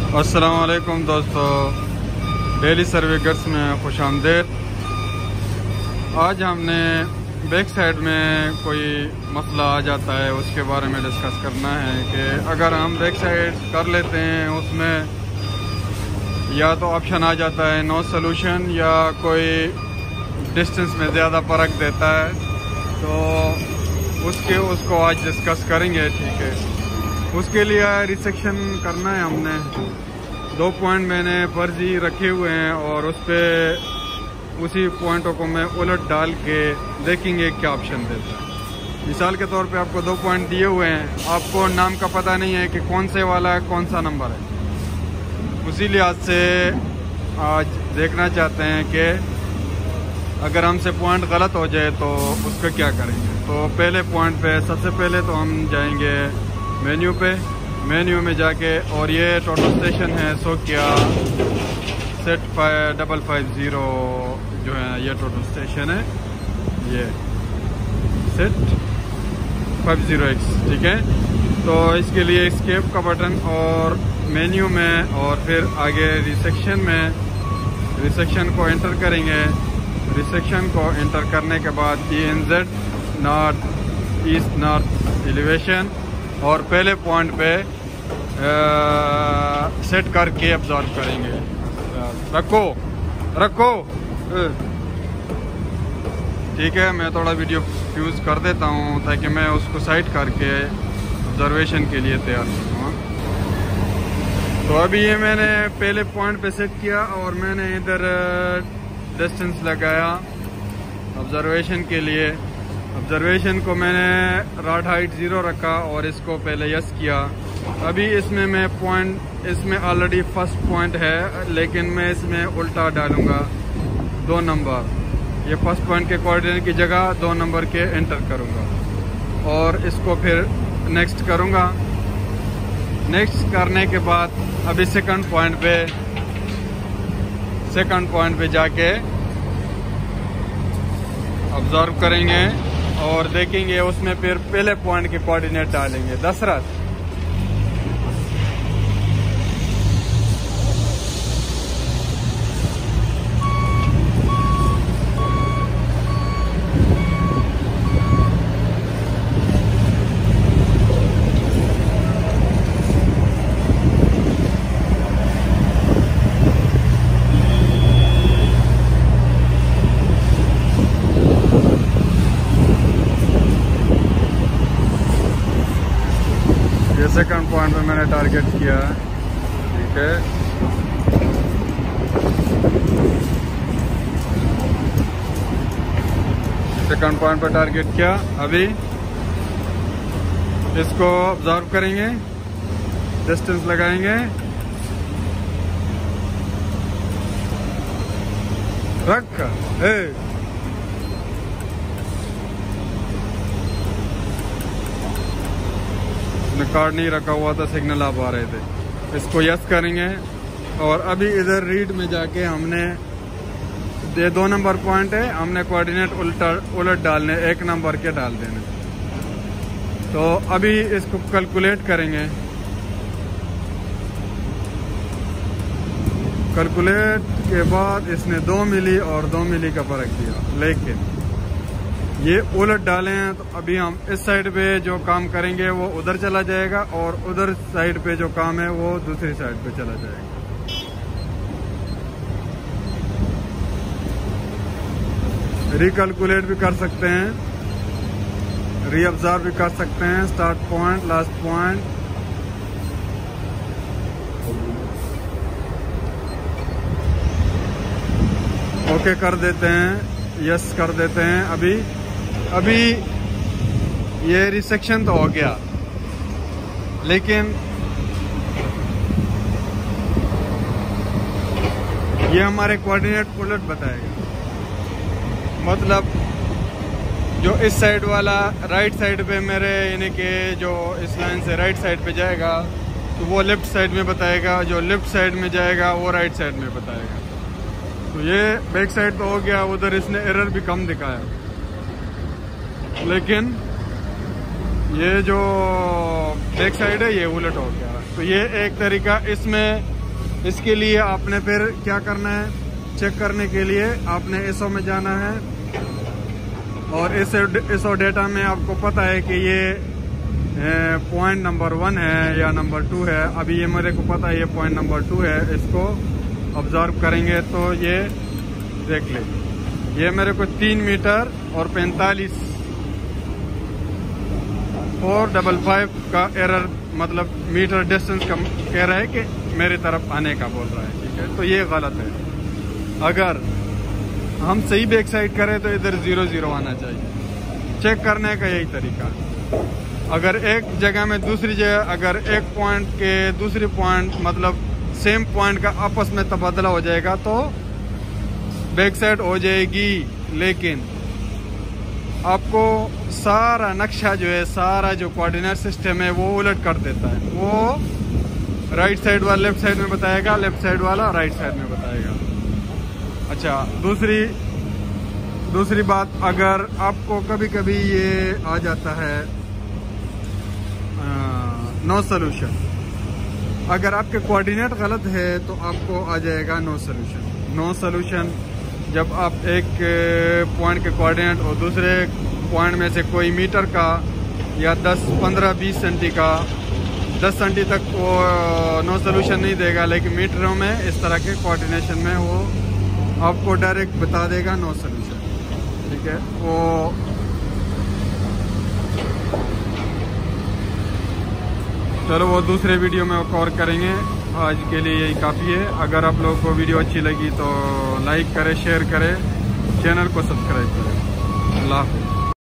अस्सलाम वालेकुम दोस्तों, डेली सर्विगर्स में खुश आमदीद। आज हमने बैक साइड में कोई मसला आ जाता है उसके बारे में डिस्कस करना है कि अगर हम बैक साइड कर लेते हैं उसमें या तो ऑप्शन आ जाता है नो सोल्यूशन या कोई डिस्टेंस में ज़्यादा फ़र्क देता है, तो उसको आज डिस्कस करेंगे। ठीक है, उसके लिए रिसेक्शन करना है। हमने 2 पॉइंट मैंने फर्जी रखे हुए हैं और उस पर उसी पॉइंटों को मैं उलट डाल के देखेंगे क्या ऑप्शन देता है। मिसाल के तौर पे आपको 2 पॉइंट दिए हुए हैं, आपको नाम का पता नहीं है कि कौन से वाला है, कौन सा नंबर है। उसी लिहाज से आज देखना चाहते हैं कि अगर हमसे पॉइंट गलत हो जाए तो उसको क्या करेंगे। तो पहले पॉइंट पे सबसे पहले तो हम जाएंगे मेन्यू पे। मेन्यू में जाके, और ये टोटल स्टेशन है सोकिया सेट 550 जो है, ये टोटल स्टेशन है, ये सेट 50X। ठीक है, तो इसके लिए एस्केप का बटन और मेन्यू में और फिर आगे रिसेक्शन में रिसेक्शन को एंटर करेंगे। रिसेक्शन को एंटर करने के बाद ENZ north east north elevation और पहले पॉइंट पे सेट करके ऑब्जर्व करेंगे। रखो ठीक है, मैं थोड़ा वीडियो फ्यूज कर देता हूँ ताकि मैं उसको साइड करके ऑब्जर्वेशन के लिए तैयार करूँ। तो अभी ये मैंने पहले पॉइंट पे सेट किया और मैंने इधर डिस्टेंस लगाया ऑब्जर्वेशन के लिए। ऑब्जर्वेशन को मैंने रॉड हाइट 0 रखा और इसको पहले यस किया। अभी इसमें मैं पॉइंट, इसमें ऑलरेडी फर्स्ट पॉइंट है लेकिन मैं इसमें उल्टा डालूंगा 2 नंबर। ये फर्स्ट पॉइंट के कोऑर्डिनेट की जगह 2 नंबर के एंटर करूंगा और इसको फिर नेक्स्ट करूंगा। नेक्स्ट करने के बाद अभी सेकंड पॉइंट पे जाके ऑब्जर्व करेंगे और देखेंगे, उसमें फिर पहले पॉइंट के कोऑर्डिनेट डालेंगे। दशरथ सेकंड पॉइंट पे मैंने टारगेट किया है। ठीक है, सेकंड पॉइंट पे टारगेट किया। अभी इसको ऑब्जर्व करेंगे, डिस्टेंस लगाएंगे, रख कार्ड नहीं रखा हुआ था, सिग्नल आप आ रहे थे। इसको यस करेंगे और अभी इधर रीड में जाके हमने ये 2 नंबर पॉइंट है, हमने कोऑर्डिनेट उलट डालने, 1 नंबर के डाल देने। तो अभी इसको कैलकुलेट करेंगे। कैलकुलेट के बाद इसने 2 मिली और 2 मिली का फर्क दिया, लेकिन ये उलट डाले हैं तो अभी हम इस साइड पे जो काम करेंगे वो उधर चला जाएगा और उधर साइड पे जो काम है वो दूसरी साइड पे चला जाएगा। रिकैलकुलेट भी कर सकते हैं, रीऑब्जर्व भी कर सकते हैं। Start point, last point, okay कर देते हैं, यस कर देते हैं। अभी ये रिसेक्शन तो हो गया, लेकिन ये हमारे कोऑर्डिनेट उलट बताएगा। मतलब जो इस साइड वाला राइट साइड पे मेरे, यानी कि जो इस लाइन से राइट साइड पे जाएगा तो वो लेफ्ट साइड में बताएगा, जो लेफ्ट साइड में जाएगा वो राइट साइड में बताएगा। तो ये बैक साइड तो हो गया, उधर इसने एरर भी कम दिखाया, लेकिन ये जो बैक साइड है ये उलट हो गया। तो ये एक तरीका, इसमें इसके लिए आपने फिर क्या करना है, चेक करने के लिए आपने एसओ में जाना है। और एसओ डेटा में आपको पता है कि ये पॉइंट नंबर 1 है या नंबर 2 है। अभी ये मेरे को पता है ये पॉइंट नंबर 2 है। इसको ऑब्जर्व करेंगे तो ये देख ले, ये मेरे को 3 मीटर और 45 455 का एरर, मतलब मीटर डिस्टेंस का कह रहा है कि मेरी तरफ आने का बोल रहा है। ठीक है, तो ये गलत है। अगर हम सही बैक साइड करें तो इधर 0-0 आना चाहिए। चेक करने का यही तरीका। अगर एक जगह में दूसरी जगह, अगर एक पॉइंट के दूसरी पॉइंट मतलब सेम पॉइंट का आपस में तबादला हो जाएगा तो बैक साइड हो जाएगी। लेकिन आपको सारा नक्शा जो है, सारा जो कोऑर्डिनेट सिस्टम है वो उलट कर देता है। वो राइट साइड वाला लेफ्ट साइड में बताएगा, लेफ्ट साइड वाला राइट साइड में बताएगा। अच्छा, दूसरी बात, अगर आपको कभी कभी ये आ जाता है नो सोल्यूशन, अगर आपके कोऑर्डिनेट गलत है तो आपको आ जाएगा नो सोल्यूशन। नो सोल्यूशन जब आप एक पॉइंट के कोऑर्डिनेट और दूसरे पॉइंट में से कोई मीटर का या 10, 15, 20 सेंटी का 10 सेंटी तक वो नो सोल्यूशन नहीं देगा, लेकिन मीटरों में इस तरह के कोऑर्डिनेशन में वो आपको डायरेक्ट बता देगा नो सोल्यूशन। ठीक है, वो चलो वो दूसरे वीडियो में कवर करेंगे। आज के लिए यही काफ़ी है। अगर आप लोगों को वीडियो अच्छी लगी तो लाइक करें, शेयर करें, चैनल को सब्सक्राइब करें। अल्लाह हाफ़िज़।